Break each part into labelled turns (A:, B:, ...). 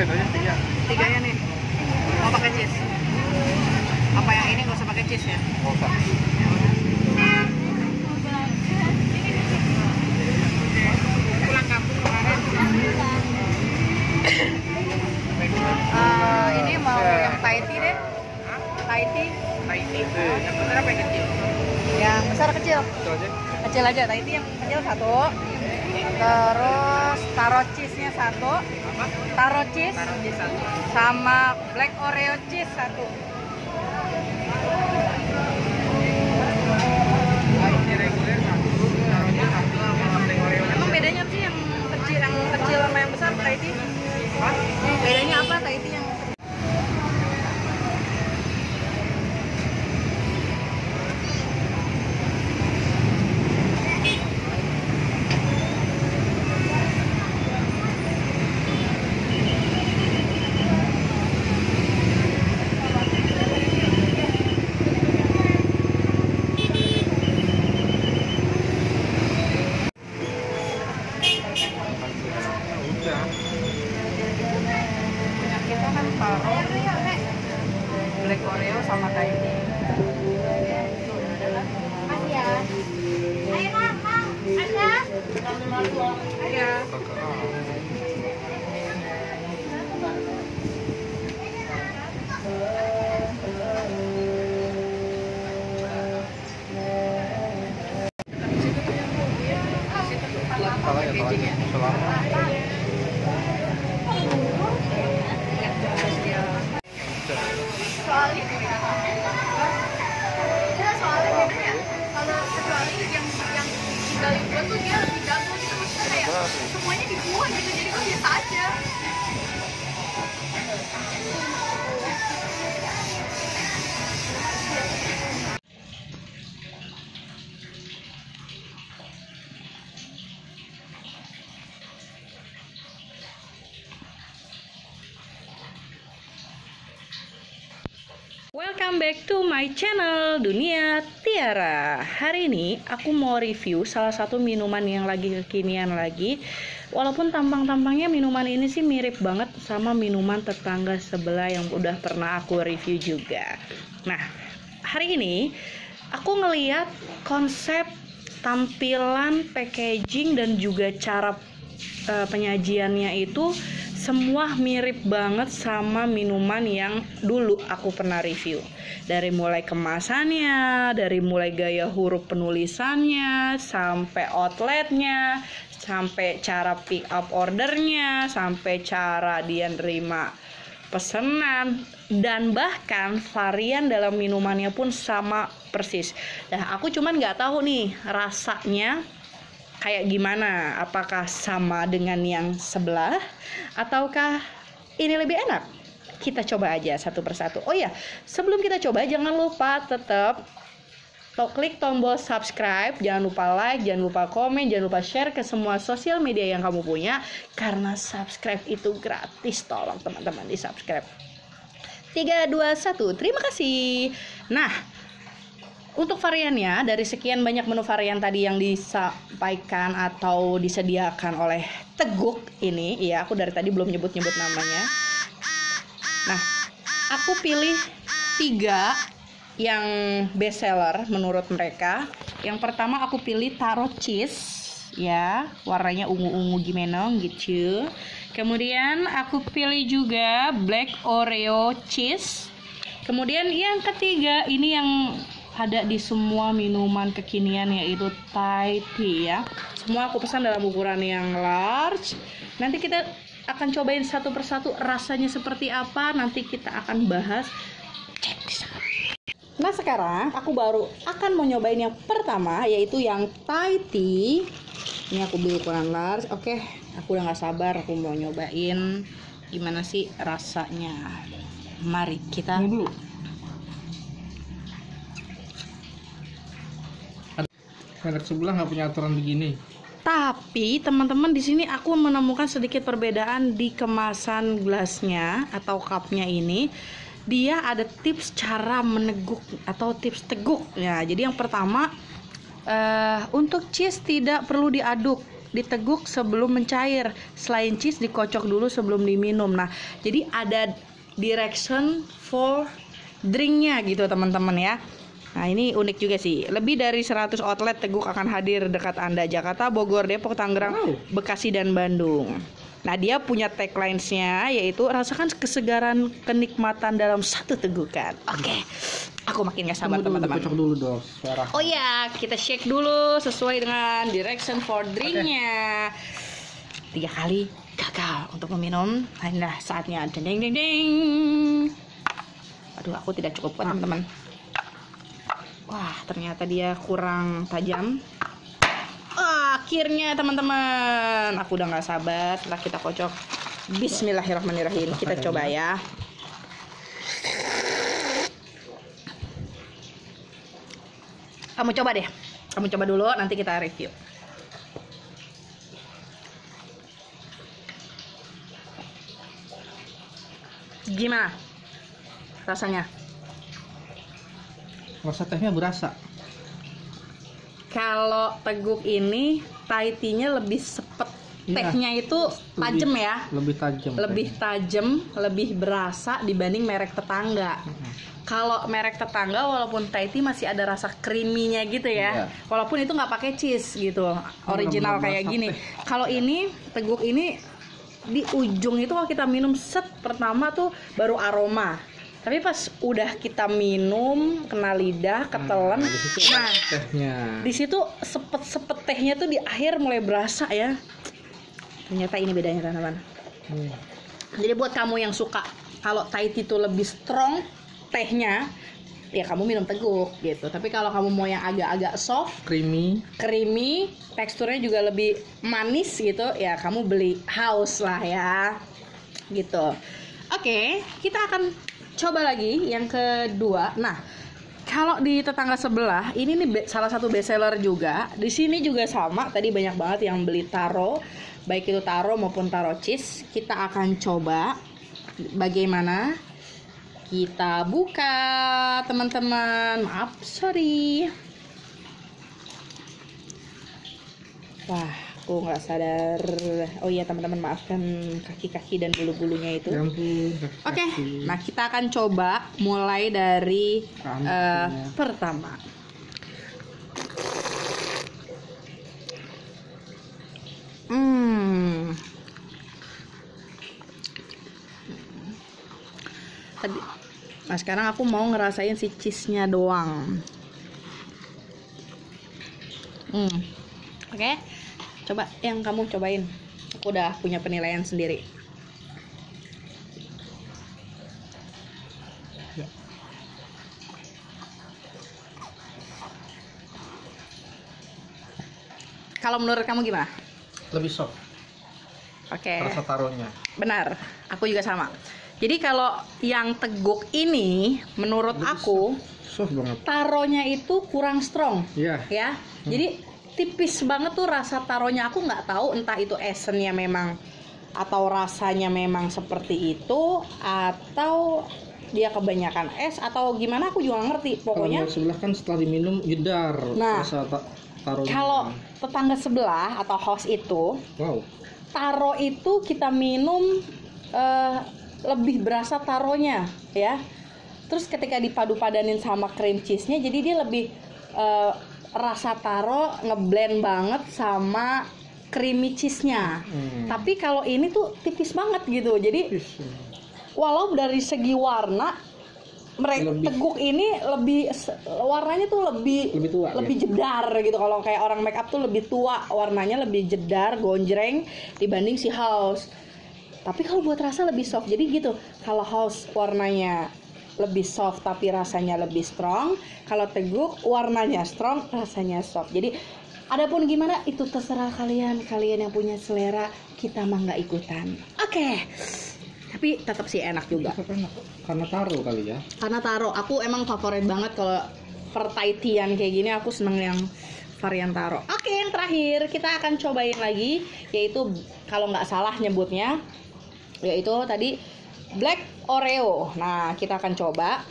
A: itu aja 3.
B: Tiganya nih. Mau pakai cheese? Apa yang ini nggak usah pakai cheese ya?
A: Nggak usah.
B: Pulang kampung kemarin. Ini mau yang Thai tea deh. Thai tea.
A: Thai tea itu yang besar apa yang kecil?
B: Yang besar kecil.
A: Itu aja.
B: Kecil aja. Thai tea yang kecil 1. Terus taro cheese-nya 1.
A: Apa?
B: Taro cheese.
A: Taruh di 1.
B: Sama black oreo cheese 1.
A: Ini reguler 1. Taruhnya 1 sama black oreo.
B: Emang bedanya apa sih yang kecil sama yang besar Thai tea?
A: Apa?
B: Bedanya apa Thai tea yang
A: Udah.
B: punya kita kan taro black oreo sama Thai tea.
C: Makasih ya. Ayo Mang, ada?
B: Iya.
A: Salah ya, salah ya. Selama.
C: Soalnya gitu ya. Kalau kecuali yang tinggal gue tuh dia lebih jago gitu, maksudnya kayak semuanya dibuat gitu, jadi gue biasa aja.
B: Welcome back to my channel Dunia Tiara. Hari ini aku mau review salah satu minuman yang lagi kekinian lagi. Walaupun tampang-tampangnya minuman ini sih mirip banget sama minuman tetangga sebelah yang udah pernah aku review juga. Nah, hari ini aku ngeliat konsep tampilan, packaging, dan juga cara penyajiannya itu semua mirip banget sama minuman yang dulu aku pernah review. Dari mulai kemasannya, dari mulai gaya huruf penulisannya, sampai outletnya, sampai cara pick up ordernya, sampai cara dia nerima pesanan, dan bahkan varian dalam minumannya pun sama persis. Nah, aku cuman nggak tahu nih rasanya kayak gimana, apakah sama dengan yang sebelah ataukah ini lebih enak? Kita coba aja satu persatu. Oh ya, sebelum kita coba jangan lupa tetap klik tombol subscribe, jangan lupa like, jangan lupa komen, jangan lupa share ke semua sosial media yang kamu punya, karena subscribe itu gratis. Tolong teman-teman di subscribe. 3, 2, 1, terima kasih. Nah, untuk variannya, dari sekian banyak menu varian tadi yang disampaikan atau disediakan oleh Teguk ini, ya aku dari tadi belum nyebut-nyebut namanya. Nah, aku pilih 3 yang best seller menurut mereka. Yang pertama aku pilih taro cheese, ya, warnanya ungu-ungu gimana gitu. Kemudian aku pilih juga black oreo cheese. Kemudian yang ketiga ini yang ada di semua minuman kekinian, yaitu Thai tea ya. Semua aku pesan dalam ukuran yang large. Nanti kita akan cobain satu persatu rasanya seperti apa. Nanti kita akan bahas. Cek di sana. Nah, sekarang aku baru akan mau nyobain yang pertama, yaitu yang Thai tea. Ini aku beli ukuran large. Oke, aku udah gak sabar, aku mau nyobain gimana sih rasanya. Mari kita dulu.
A: Merek sebelah nggak punya aturan begini.
B: Tapi teman-teman, di sini aku menemukan sedikit perbedaan di kemasan gelasnya atau cupnya ini. Dia ada tips cara meneguk atau tips teguk ya. Jadi yang pertama, untuk cheese tidak perlu diaduk. diteguk sebelum mencair. Selain cheese dikocok dulu sebelum diminum. Nah, jadi ada direction for drinknya gitu teman-teman ya. Nah, ini unik juga sih. Lebih dari 100 outlet teguk akan hadir dekat Anda. Jakarta, Bogor, Depok, Tangerang, Bekasi, dan Bandung. Nah, dia punya taglines-nya yaitu rasakan kesegaran kenikmatan dalam satu tegukan. Oke. Aku makin gak sabar teman-teman.
A: Kocok dulu dong suara.
B: Oh ya, kita shake dulu sesuai dengan direction for drinknya. 3 kali gagal untuk meminum. Nah, saatnya deng deng deng deng. Aduh, aku tidak cukup kuat teman-teman. Wah, ternyata dia kurang tajam. Akhirnya teman-teman, aku udah nggak sabar setelah kita kocok. Bismillahirrahmanirrahim. Kita coba ya. Kamu coba deh. Kamu coba dulu, nanti kita review. Gimana rasanya?
A: Rasa tehnya berasa.
B: Kalau teguk ini Thai-tea-nya lebih sepet.
A: Iya.
B: Tehnya itu tajam ya.
A: Lebih tajam.
B: Lebih tajam, lebih berasa dibanding merek tetangga. Kalau merek tetangga walaupun Thai-tea masih ada rasa creamy-nya gitu ya.
A: Iya.
B: Walaupun itu nggak pakai cheese gitu. Original
A: bener-bener
B: kayak
A: masak
B: gini.
A: teh.
B: Kalau ini teguk ini di ujung itu kalau kita minum set pertama tuh baru aroma. Tapi pas udah kita minum, kena lidah, ketelan. Nah,
A: Tehnya.
B: di situ sepet-sepet tehnya tuh di akhir mulai berasa ya. Ternyata ini bedanya teman-teman. Jadi buat kamu yang suka kalau Thai tea itu lebih strong tehnya, ya kamu minum teguk gitu. Tapi kalau kamu mau yang agak-agak soft,
A: Creamy.
B: creamy, teksturnya juga lebih manis gitu, ya kamu beli house lah ya. Gitu. Oke, kita akan coba lagi yang kedua. Nah, kalau di tetangga sebelah ini nih salah satu best seller juga. Di sini juga sama. Tadi banyak banget yang beli taro, baik itu taro maupun taro cheese. Kita akan coba bagaimana kita buka, teman-teman. Maaf, sorry. Wah, aku nggak sadar. Oh iya teman-teman, maafkan kaki-kaki dan bulu-bulunya itu. Oke, nah kita akan coba mulai dari pertama. Nah sekarang aku mau ngerasain si cheese-nya doang. Oke, coba yang kamu cobain. Aku udah punya penilaian sendiri.
A: Ya.
B: Kalau menurut kamu gimana?
A: Lebih soft.
B: Oke.
A: Rasa taruhnya.
B: Benar, aku juga sama. Jadi kalau yang teguk ini, menurut aku
A: Soft banget.
B: taronya itu kurang strong,
A: Iya.
B: ya. Jadi tipis banget tuh rasa taronya. Aku nggak tahu entah itu esennya memang atau rasanya memang seperti itu atau dia kebanyakan es atau gimana, aku juga nggak ngerti. Pokoknya
A: Kalau sebelah kan setelah diminum jedar.
B: Nah,
A: rasa taruhnya.
B: kalau tetangga sebelah atau host itu
A: Wow.
B: taro itu kita minum lebih berasa taronya ya. Terus ketika dipadu-padanin sama cream cheese-nya, jadi dia lebih rasa taro ngeblend banget sama creamy cheese-nya. Tapi kalau ini tuh tipis banget gitu. Jadi walau dari segi warna teguk ini lebih warnanya tuh lebih
A: tua,
B: lebih jedar gitu. Kalau kayak orang make up tuh lebih tua, warnanya lebih jedar, gonjreng dibanding si house. Tapi kalau buat rasa lebih soft. Jadi gitu. Kalau house warnanya lebih soft tapi rasanya lebih strong. Kalau teguk warnanya strong, rasanya soft. Jadi adapun gimana itu terserah kalian. Kalian yang punya selera, kita mah nggak ikutan. Oke. Tapi tetap sih enak juga.
A: Karena taro kali ya.
B: Karena taro, aku emang favorit banget kalau pertaitian kayak gini, aku seneng yang varian taro. Oke, yang terakhir kita akan cobain lagi, yaitu kalau nggak salah nyebutnya, yaitu tadi Black Oreo. Nah, kita akan coba.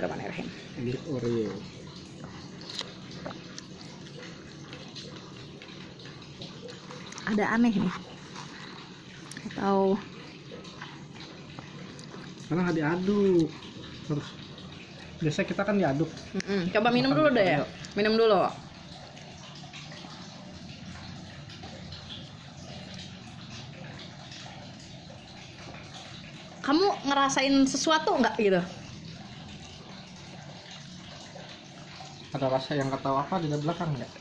B: Bismillahirrahmanirrahim.
A: Black Oreo.
B: ada aneh nih. Atau
A: Karena nggak diaduk. Terus biasa kita kan diaduk.
B: coba minum dulu deh ya. Minum dulu. Kamu ngerasain sesuatu nggak gitu?
A: Ada rasa yang nggak tahu apa di belakang nggak?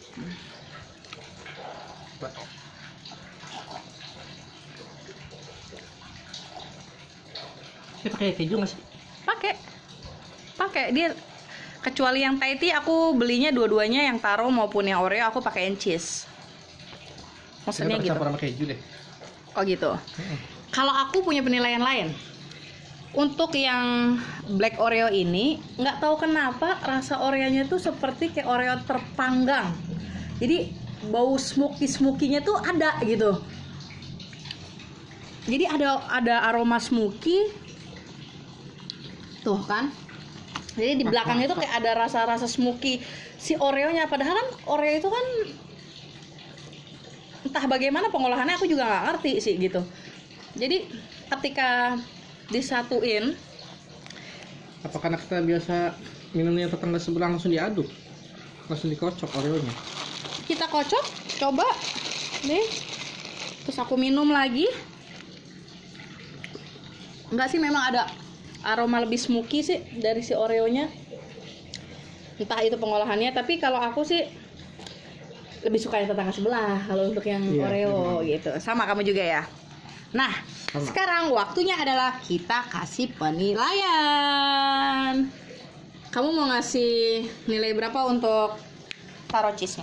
A: Saya pakai keju nggak sih?
B: Pakai dia, kecuali yang Thai tea aku belinya dua-duanya, yang taro maupun yang Oreo aku pakein cheese. Maksudnya gitu.
A: Campur sama keju deh.
B: Oh gitu. Kalau aku punya penilaian lain. Untuk yang black Oreo ini, nggak tahu kenapa rasa Oreonya tuh seperti kayak Oreo terpanggang. Jadi bau smoky-smokinya tuh ada gitu. Jadi ada aroma smoky. Tuh kan. Jadi di belakangnya tuh kayak ada rasa-rasa smoky si Oreonya. Padahal kan Oreo itu kan entah bagaimana pengolahannya aku juga nggak ngerti sih gitu. Jadi ketika disatuin,
A: Apa karena kita biasa minumnya tetangga sebelah langsung diaduk, langsung dikocok Oreonya?
B: kita kocok, coba nih, terus aku minum lagi. Enggak sih, memang ada aroma lebih smoky sih dari si Oreonya, entah itu pengolahannya. Tapi kalau aku sih lebih suka yang tetangga sebelah kalau untuk yang
A: Iya,
B: Oreo gitu. Sama kamu juga ya. Nah,
A: Sama.
B: sekarang waktunya adalah kita kasih penilaian. Kamu mau ngasih nilai berapa untuk taro cheese-nya?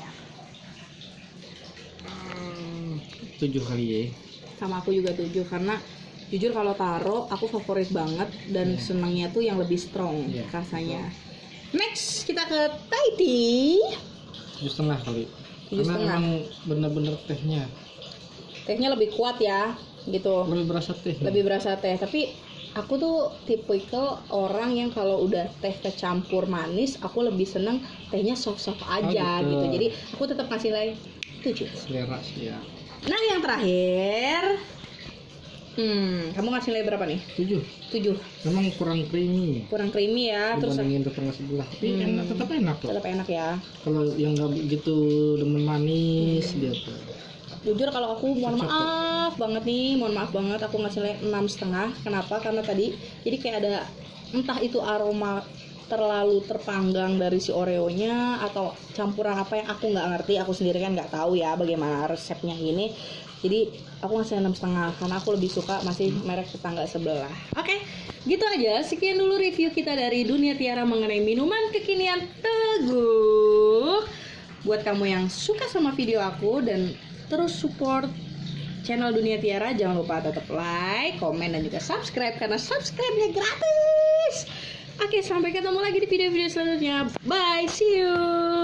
A: 7 kali ya.
B: Sama aku juga 7, karena jujur kalau taro aku favorit banget dan senangnya tuh yang lebih strong rasanya. Next kita ke Thai tea.
A: 7,5 kali.
B: 7,5.
A: Karena emang bener-bener tehnya
B: Tehnya lebih kuat ya gitu.
A: lebih berasa teh.
B: Lebih berasa teh. Tapi aku tuh tipikal orang yang kalau udah teh kecampur manis, aku lebih seneng tehnya soft-soft aja
A: gitu.
B: gitu. Jadi aku tetap kasih nilai 7.
A: Selera sih ya.
B: Nah, yang terakhir, kamu ngasih nilai berapa nih?
A: 7.
B: 7.
A: Memang kurang creamy
B: Kurang creamy ya, terus
A: dibandingin tetangga sebelah. Tapi enak, tetap enak kok.
B: tetap enak ya.
A: Kalau yang nggak begitu demen manis dia tuh.
B: Jujur kalau aku mohon
A: Cocok.
B: maaf banget nih, mohon maaf banget aku ngasih nilai 6,5. Kenapa? Karena tadi jadi kayak ada entah itu aroma terlalu terpanggang dari si Oreonya atau campuran apa yang aku nggak ngerti. Aku sendiri kan nggak tahu ya bagaimana resepnya ini. Jadi aku ngasih 6,5 karena aku lebih suka masih merek tetangga sebelah. Oke, gitu aja. Sekian dulu review kita dari Dunia Tiara mengenai minuman kekinian Teguh. Buat kamu yang suka sama video aku dan terus support channel Dunia Tiara, jangan lupa tetap like, komen, dan juga subscribe karena subscribe-nya gratis. Oke, sampai ketemu lagi di video-video selanjutnya. Bye, see you.